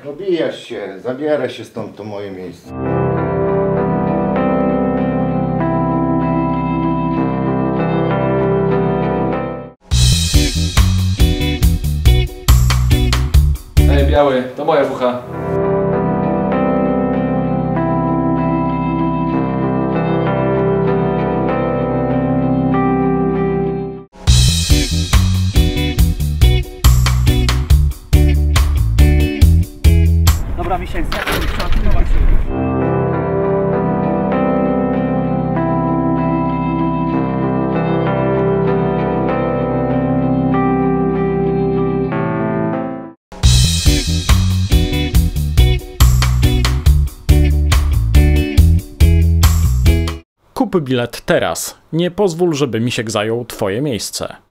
Obijasz się, zabieraj się stąd, to moje miejsce. Ej, biały, to moja bucha. Dobra, Misiek, trzeba pilnować. Kup bilet teraz. Nie pozwól, żeby Misiek zajął twoje miejsce.